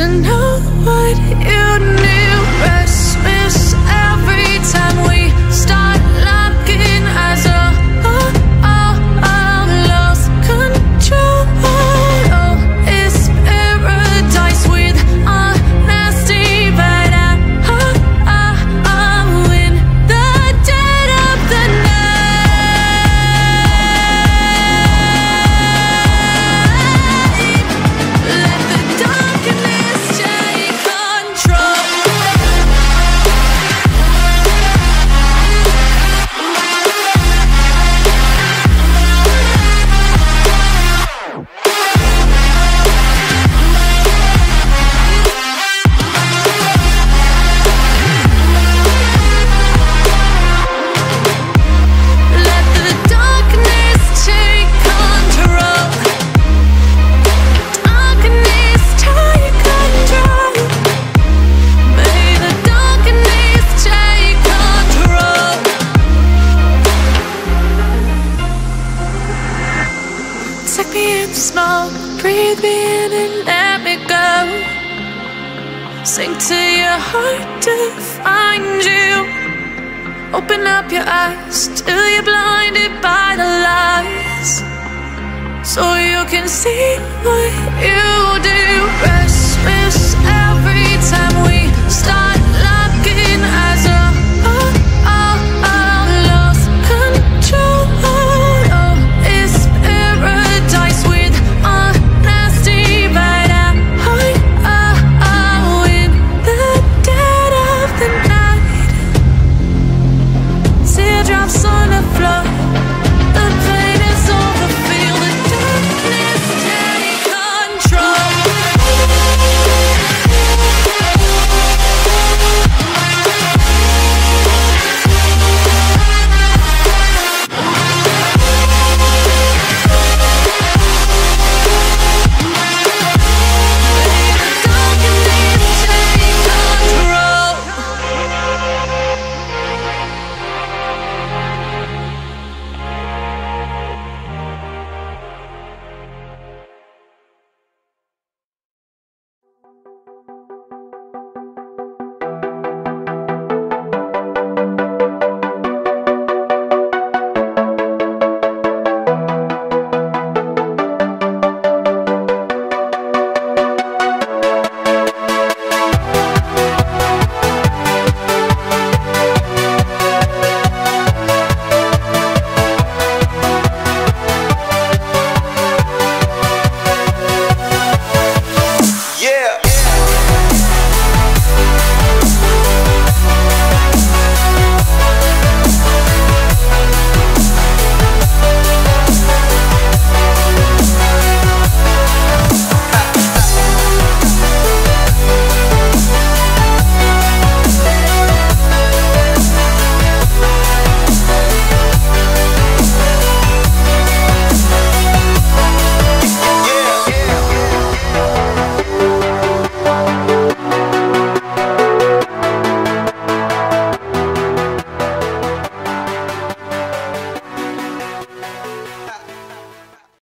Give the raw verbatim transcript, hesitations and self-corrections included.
to know what you knew. Restless every time we start locking eyes. Oh, oh, oh, oh, lost control. Oh, it's paradise with honesty, but I, oh, oh, oh, in the dead of the night, let the darkness take control. Let the darkness take control. Darkness take control. May the darkness take control. Take me in the smoke, breathe me in and let me go. Sink to your heart to find you. Open up your eyes till you're blinded by the lies, so you can see what you do.